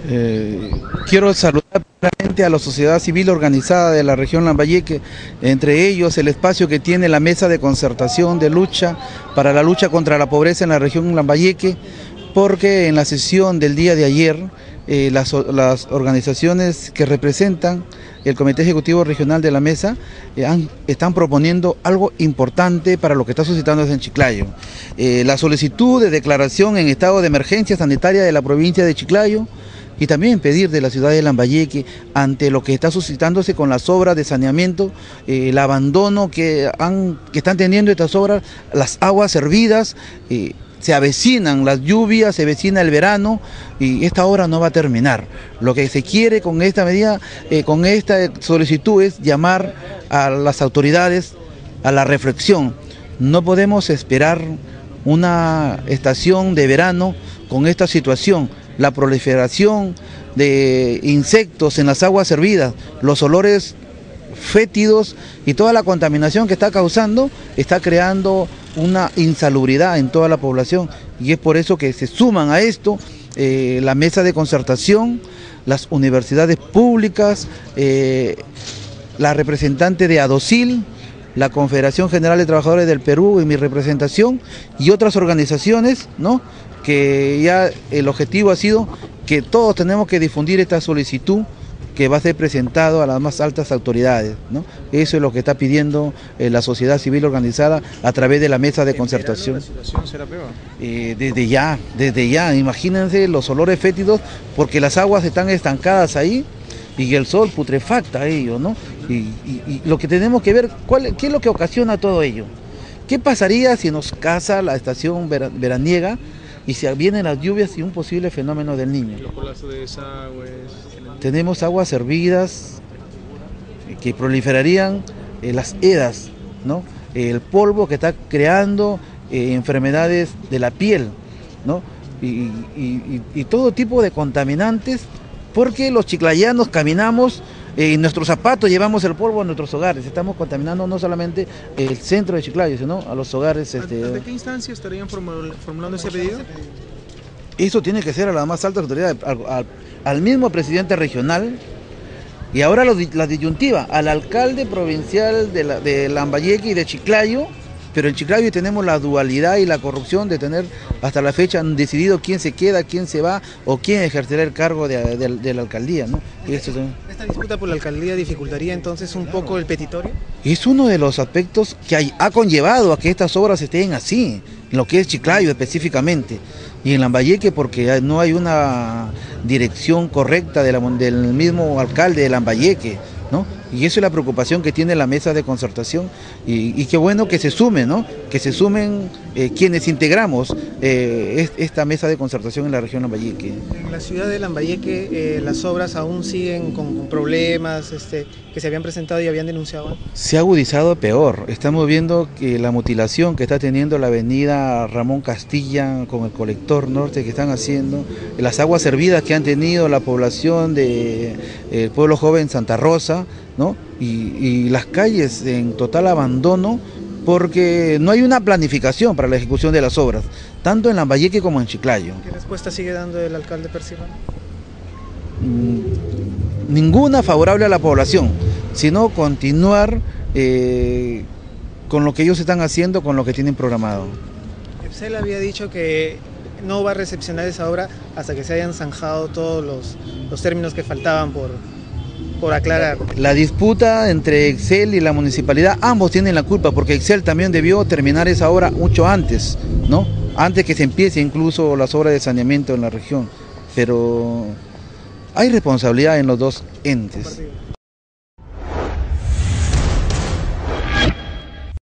Quiero saludar primeramente a la sociedad civil organizada de la región Lambayeque, entre ellos el espacio que tiene la mesa de concertación de lucha para la lucha contra la pobreza en la región Lambayeque, porque en la sesión del día de ayer las organizaciones que representan el Comité Ejecutivo Regional de la Mesa están proponiendo algo importante para lo que está suscitando en Chiclayo. La solicitud de declaración en estado de emergencia sanitaria de la provincia de Chiclayo, y también pedir de la ciudad de Lambayeque, ante lo que está suscitándose con las obras de saneamiento, el abandono que están teniendo estas obras, las aguas hervidas, se avecinan las lluvias, se avecina el verano y esta obra no va a terminar. Lo que se quiere con esta medida, con esta solicitud, es llamar a las autoridades a la reflexión. No podemos esperar una estación de verano con esta situación. La proliferación de insectos en las aguas hervidas, los olores fétidos y toda la contaminación que está causando, está creando una insalubridad en toda la población, y es por eso que se suman a esto la mesa de concertación, las universidades públicas, la representante de ADOCIL, la Confederación General de Trabajadores del Perú en mi representación y otras organizaciones, ¿no?, que ya el objetivo ha sido que todos tenemos que difundir esta solicitud que va a ser presentado a las más altas autoridades, ¿no? Eso es lo que está pidiendo la sociedad civil organizada a través de la mesa de concertación. ¿La situación será peor? Desde ya, imagínense los olores fétidos, porque las aguas están estancadas ahí y el sol putrefacta a ello, ¿no? Y lo que tenemos que ver, ¿qué es lo que ocasiona todo ello? ¿Qué pasaría si nos casa la estación veraniega y si vienen las lluvias y un posible fenómeno del Niño? Los colapsos de desagües. Tenemos aguas hervidas que proliferarían las edas, ¿no? El polvo que está creando enfermedades de la piel, ¿no? Y todo tipo de contaminantes, porque los chiclayanos caminamos, en nuestros zapatos llevamos el polvo a nuestros hogares. Estamos contaminando no solamente el centro de Chiclayo, sino a los hogares. ¿De qué instancia estarían formulando ese pedido? Eso tiene que ser a la más alta autoridad, al mismo presidente regional, y ahora la disyuntiva, al alcalde provincial de Lambayeque y de Chiclayo. Pero en Chiclayo tenemos la dualidad y la corrupción de tener hasta la fecha decidido quién se queda, quién se va o quién ejercerá el cargo de la alcaldía, ¿no? ¿Esta disputa por la alcaldía dificultaría entonces un poco el petitorio? Es uno de los aspectos que ha conllevado a que estas obras estén así, en lo que es Chiclayo específicamente, y en Lambayeque porque no hay una dirección correcta del mismo alcalde de Lambayeque, ¿no? Y eso es la preocupación que tiene la mesa de concertación, y qué bueno que se sumen, ¿no?, que se sumen quienes integramos esta mesa de concertación en la región Lambayeque. En la ciudad de Lambayeque las obras aún siguen con problemas que se habían presentado y habían denunciado. Se ha agudizado peor. Estamos viendo que la mutilación que está teniendo la avenida Ramón Castilla con el colector norte que están haciendo, las aguas hervidas que han tenido la población del pueblo joven Santa Rosa, ¿no?, y las calles en total abandono, porque no hay una planificación para la ejecución de las obras, tanto en Lambayeque como en Chiclayo. ¿Qué respuesta sigue dando el alcalde Percival? Ninguna favorable a la población, sino continuar con lo que ellos están haciendo, con lo que tienen programado. EPSEL había dicho que no va a recepcionar esa obra hasta que se hayan zanjado todos los términos que faltaban por aclarar. La disputa entre EPSEL y la municipalidad, ambos tienen la culpa, porque EPSEL también debió terminar esa obra mucho antes, ¿no?, antes que se empiece incluso las obras de saneamiento en la región, pero hay responsabilidad en los dos entes.